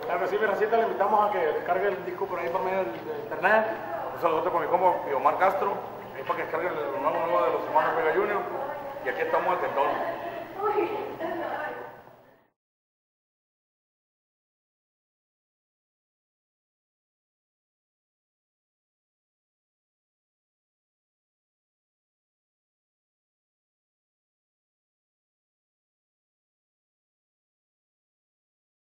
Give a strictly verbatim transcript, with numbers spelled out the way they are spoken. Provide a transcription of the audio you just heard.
Claro que sí, mi racita, le invitamos a que descargue el disco por ahí por medio de internet. Un saludo con mi combo Omar Castro, ahí para que descargue el nuevo nuevo de los hermanos Vega Junior. Y aquí estamos al tentón.